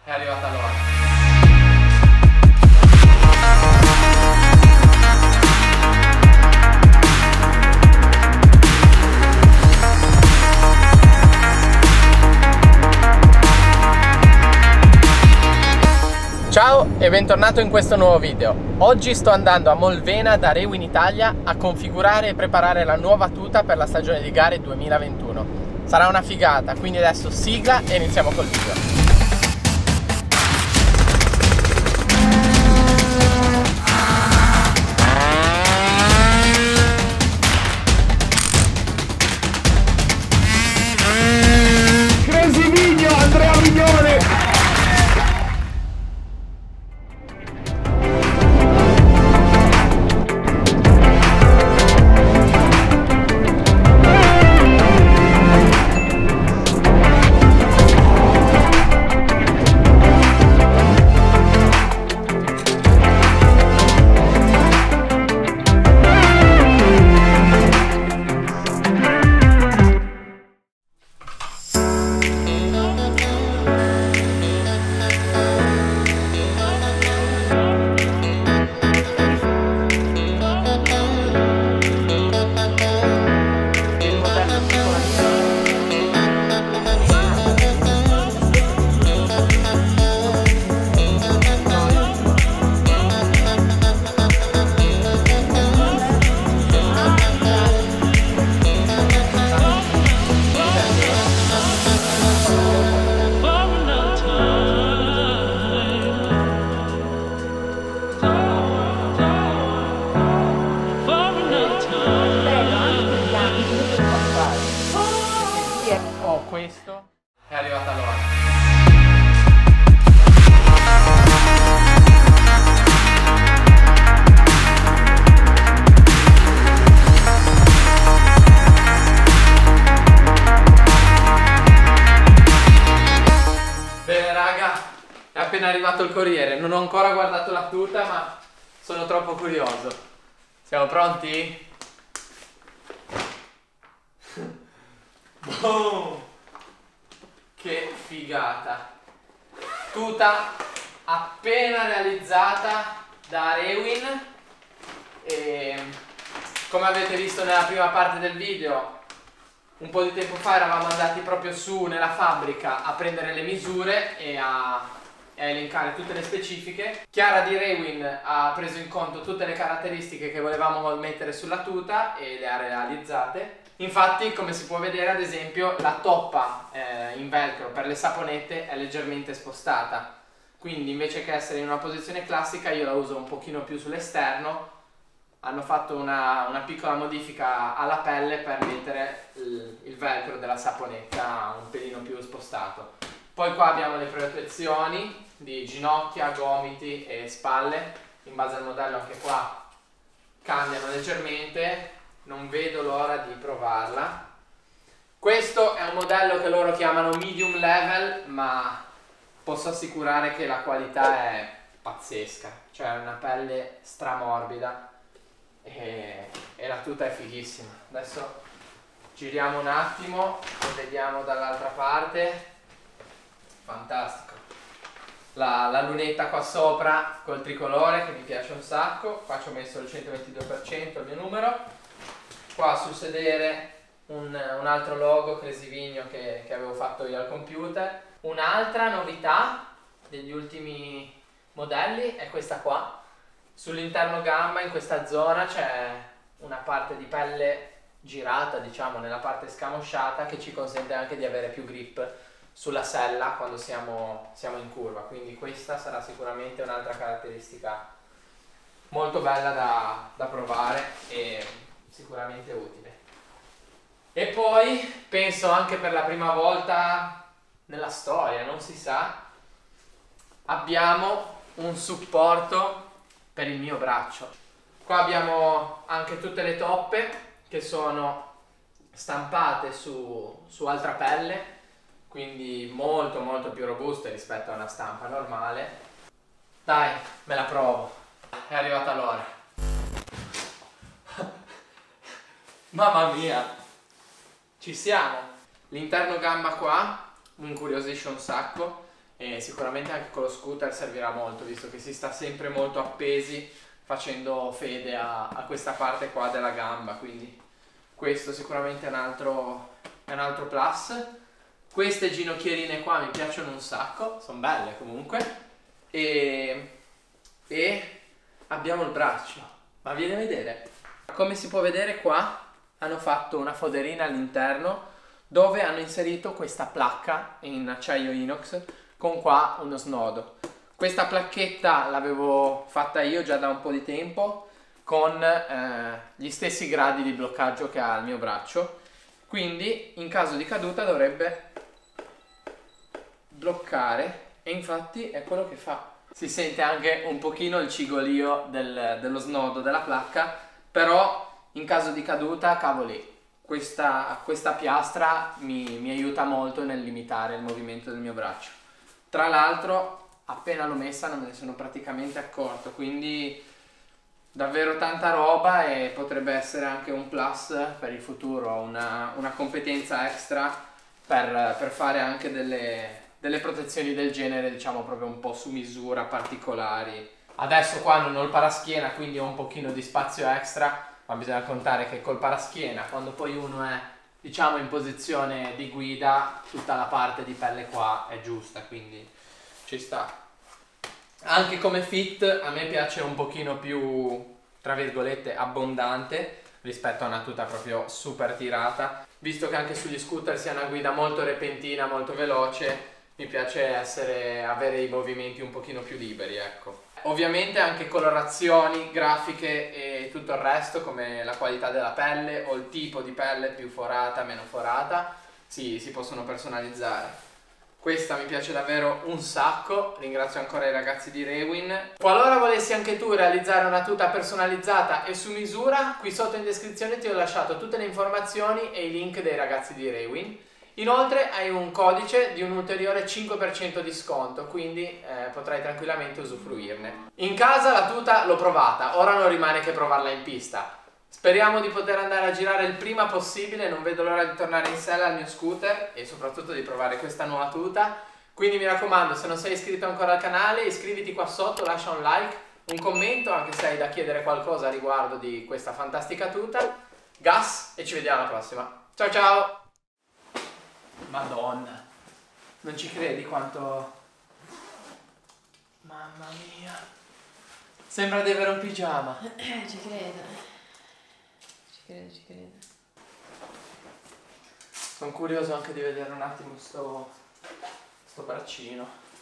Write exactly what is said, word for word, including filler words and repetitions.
È arrivata l'ora. Ciao e bentornato in questo nuovo video. Oggi sto andando a Molvena da Rewin Italia a configurare e preparare la nuova tuta per la stagione di gare duemilaventuno. Sarà una figata, quindi adesso sigla e iniziamo col video. Oh, questo è arrivata l'ora. Bene raga, è appena arrivato il corriere. Non ho ancora guardato la tuta, ma sono troppo curioso. Siamo pronti? Boom! Che figata! Tuta appena realizzata da Rewin e come avete visto nella prima parte del video, un po' di tempo fa eravamo andati proprio su nella fabbrica a prendere le misure e a, e a elencare tutte le specifiche. Chiara di Rewin ha preso in conto tutte le caratteristiche che volevamo mettere sulla tuta e le ha realizzate. Infatti, come si può vedere, ad esempio la toppa eh, in velcro per le saponette è leggermente spostata, quindi invece che essere in una posizione classica io la uso un pochino più sull'esterno. Hanno fatto una, una piccola modifica alla pelle per mettere il, il velcro della saponetta un pelino più spostato. Poi qua abbiamo le protezioni di ginocchia, gomiti e spalle. In base al modello anche qua cambiano leggermente. Non vedo l'ora di provarla. Questo è un modello che loro chiamano medium level, ma posso assicurare che la qualità è pazzesca, cioè è una pelle stramorbida e, e la tuta è fighissima. Adesso giriamo un attimo e vediamo dall'altra parte. Fantastico. La, la lunetta qua sopra col tricolore che mi piace un sacco. Qua ci ho messo il centoventidue per cento, il mio numero. Qua sul sedere un, un altro logo Cresivigno che, che avevo fatto io al computer. Un'altra novità degli ultimi modelli è questa qua. Sull'interno gamba, in questa zona, c'è una parte di pelle girata, diciamo, nella parte scamosciata, che ci consente anche di avere più grip sulla sella quando siamo, siamo in curva. Quindi questa sarà sicuramente un'altra caratteristica molto bella da, da provare e sicuramente utile. E poi penso anche per la prima volta nella storia, non si sa, abbiamo un supporto per il mio braccio. Qua abbiamo anche tutte le toppe che sono stampate su, su altra pelle, quindi molto molto più robuste rispetto a una stampa normale. Dai, me la provo. È arrivata l'ora. Mamma mia, ci siamo. L'interno gamba qua mi incuriosisce un sacco e sicuramente anche con lo scooter servirà molto, visto che si sta sempre molto appesi facendo fede a, a questa parte qua della gamba, quindi questo sicuramente è un altro, è un altro plus. Queste ginocchierine qua mi piacciono un sacco, sono belle comunque, e, e abbiamo il braccio, ma vieni a vedere. Come si può vedere qua hanno fatto una foderina all'interno dove hanno inserito questa placca in acciaio inox con qua uno snodo. Questa placchetta l'avevo fatta io già da un po' di tempo con eh, gli stessi gradi di bloccaggio che ha il mio braccio, quindi in caso di caduta dovrebbe bloccare, e infatti è quello che fa. Si sente anche un pochino il cigolio del, dello snodo della placca, però in caso di caduta, cavoli, questa, questa piastra mi, mi aiuta molto nel limitare il movimento del mio braccio. Tra l'altro appena l'ho messa non me ne sono praticamente accorto, quindi davvero tanta roba, e potrebbe essere anche un plus per il futuro, una, una competenza extra per, per fare anche delle, delle protezioni del genere, diciamo proprio un po' su misura, particolari. Adesso qua non ho il paraschiena, quindi ho un pochino di spazio extra, ma bisogna contare che col paraschiena, quando poi uno è, diciamo, in posizione di guida, tutta la parte di pelle qua è giusta, quindi ci sta. Anche come fit a me piace un pochino più, tra virgolette, abbondante rispetto a una tuta proprio super tirata, visto che anche sugli scooter si ha una guida molto repentina, molto veloce, mi piace essere, avere i movimenti un pochino più liberi, ecco. Ovviamente anche colorazioni, grafiche e tutto il resto, come la qualità della pelle o il tipo di pelle, più forata, meno forata, sì, si possono personalizzare. Questa mi piace davvero un sacco, ringrazio ancora i ragazzi di Rewin. Qualora volessi anche tu realizzare una tuta personalizzata e su misura, qui sotto in descrizione ti ho lasciato tutte le informazioni e i link dei ragazzi di Rewin. Inoltre hai un codice di un ulteriore cinque per cento di sconto, quindi eh, potrai tranquillamente usufruirne. In casa la tuta l'ho provata, ora non rimane che provarla in pista. Speriamo di poter andare a girare il prima possibile, non vedo l'ora di tornare in sella al mio scooter e soprattutto di provare questa nuova tuta. Quindi mi raccomando, se non sei iscritto ancora al canale, iscriviti qua sotto, lascia un like, un commento, anche se hai da chiedere qualcosa a riguardo di questa fantastica tuta. Gas, e ci vediamo alla prossima. Ciao ciao! Madonna, non ci credi quanto... Mamma mia, sembra di avere un pigiama. Eh, ci credo. Ci credo, ci credo. Sono curioso anche di vedere un attimo sto, sto braccino.